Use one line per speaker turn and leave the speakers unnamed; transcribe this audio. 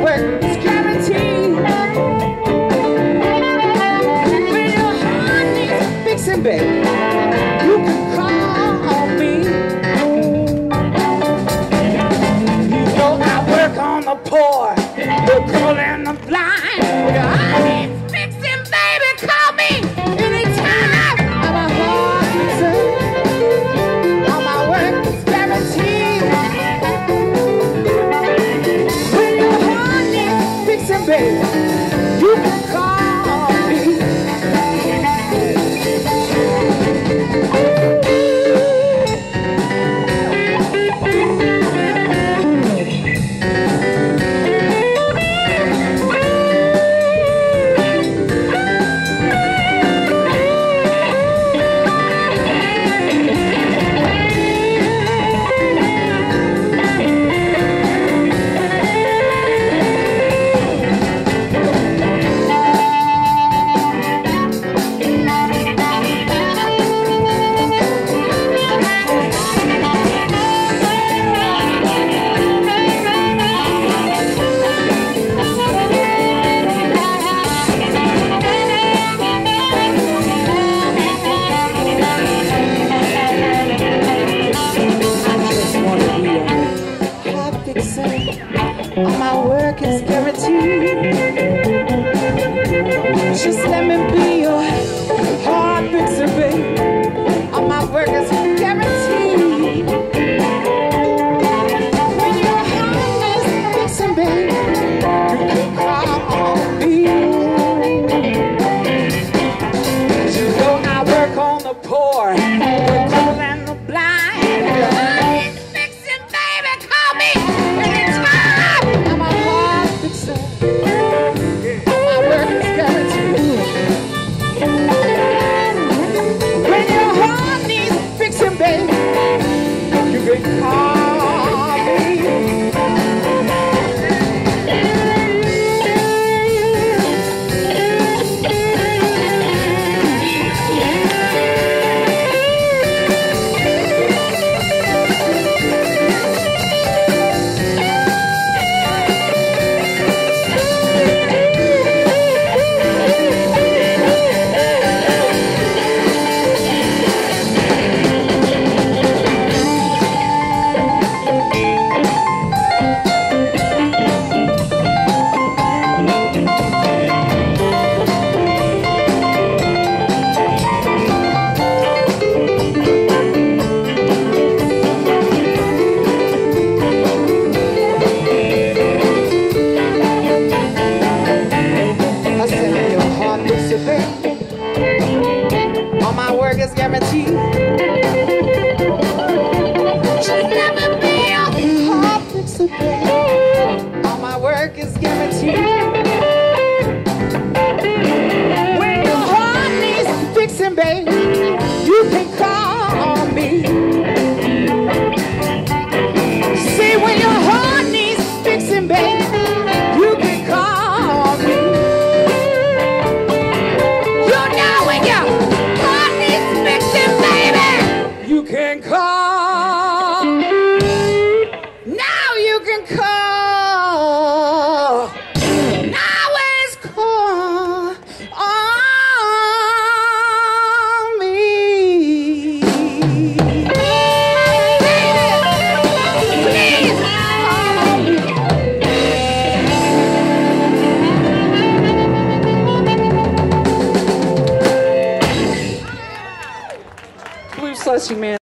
work is guaranteed. When your heart needs fixing, baby, you can call me. You know I work on the poor, the girl and the blind. Your heart needs fixing, baby, call me anytime. I'm a heart fixer. All my work is guaranteed. When your heart needs fixing, baby, you can call me. All my work is guaranteed. Just let me be your heart fixer, baby. All my work is guaranteed. When your heart is fixing, baby, you can call me. You know I work on the poor, the poor and the blind. Your heart is fixing, baby, call me anytime. I'm a heart fixer. All my work is guaranteed. When your heart needs fixing, baby, you can call me. All my work is guaranteed. Just let me be your heart fixer, baby. All my work is guaranteed. When your heart needs fixing, baby, you can call me. See, when your heart needs fixing, baby, you can call me. You can call. Now you can call. Now it's call on me. Please call me. Blue slushy man.